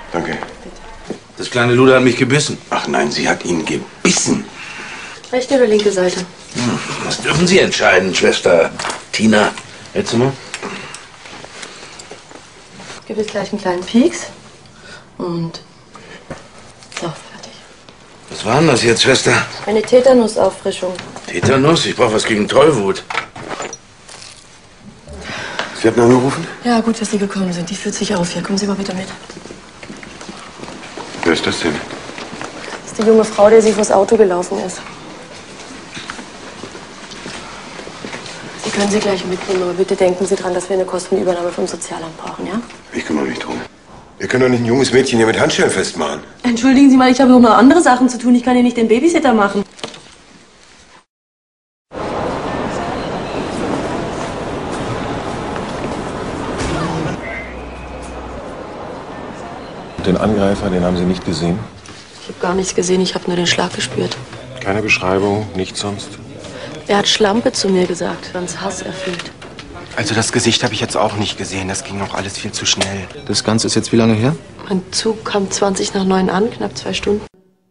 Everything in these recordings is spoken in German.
Danke. Bitte. Das kleine Luder hat mich gebissen. Ach nein, sie hat ihn gebissen. Rechte oder linke Seite? Das dürfen Sie entscheiden, Schwester Tina. Jetzt mal. Gibt es gleich einen kleinen Pieks. Und so, fertig. Was war denn das jetzt, Schwester? Eine Tetanusauffrischung. Tetanus? Ich brauche was gegen Tollwut. Sie hatten angerufen? Ja, gut, dass Sie gekommen sind. Die führt sich auf. Hier, kommen Sie mal bitte mit. Wer ist das denn? Das ist die junge Frau, der Sie vors Auto gelaufen ist. Sie können sie gleich mitnehmen, aber bitte denken Sie dran, dass wir eine Kostenübernahme vom Sozialamt brauchen, ja? Ich kümmere mich drum. Wir können doch nicht ein junges Mädchen hier mit Handschellen festmachen. Entschuldigen Sie mal, ich habe noch andere Sachen zu tun. Ich kann hier nicht den Babysitter machen. Den Angreifer, den haben Sie nicht gesehen? Ich habe gar nichts gesehen, ich habe nur den Schlag gespürt. Keine Beschreibung, nichts sonst? Er hat Schlampe zu mir gesagt, ganz hasserfüllt. Also das Gesicht habe ich jetzt auch nicht gesehen. Das ging auch alles viel zu schnell. Das Ganze ist jetzt wie lange her? Mein Zug kam 20 nach 9 an, knapp 2 Stunden.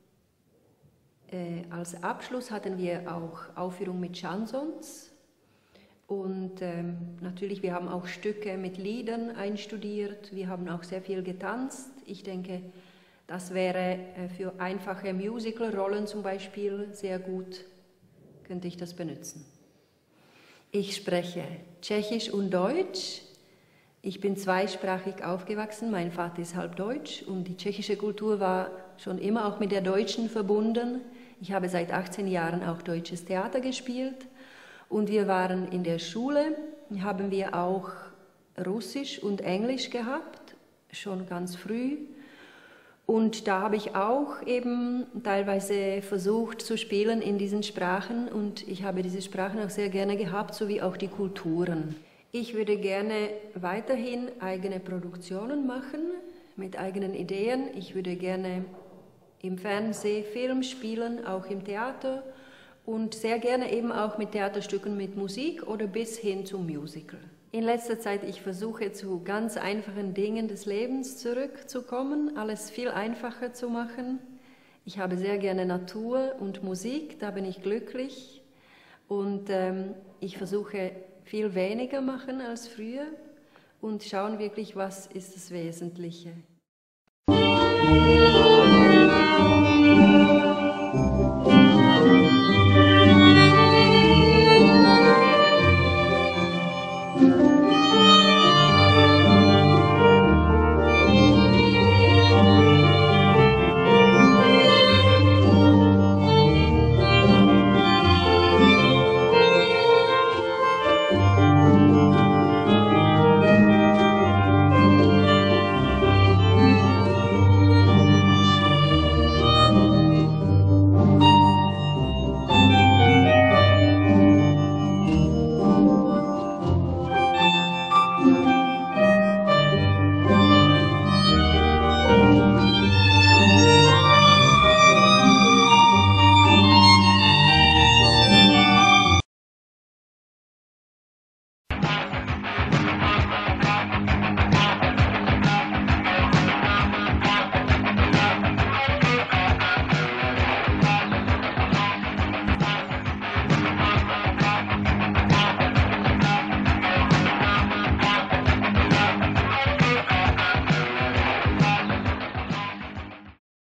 Als Abschluss hatten wir auch Aufführung mit Chansons. Und natürlich, wir haben auch Stücke mit Liedern einstudiert. Wir haben auch sehr viel getanzt. Ich denke, das wäre für einfache Musical-Rollen zum Beispiel sehr gut, könnte ich das benutzen. Ich spreche Tschechisch und Deutsch. Ich bin zweisprachig aufgewachsen. Mein Vater ist halb deutsch und die tschechische Kultur war schon immer auch mit der deutschen verbunden. Ich habe seit 18 Jahren auch deutsches Theater gespielt. Und wir waren in der Schule, haben wir auch Russisch und Englisch gehabt, schon ganz früh. Und da habe ich auch eben teilweise versucht zu spielen in diesen Sprachen. Und ich habe diese Sprachen auch sehr gerne gehabt, sowie auch die Kulturen. Ich würde gerne weiterhin eigene Produktionen machen, mit eigenen Ideen. Ich würde gerne im Fernsehen, Film spielen, auch im Theater. Und sehr gerne eben auch mit Theaterstücken mit Musik oder bis hin zum Musical. In letzter Zeit, ich versuche zu ganz einfachen Dingen des Lebens zurückzukommen, alles viel einfacher zu machen. Ich habe sehr gerne Natur und Musik, da bin ich glücklich. Und ich versuche viel weniger machen als früher und schauen wirklich, was ist das Wesentliche.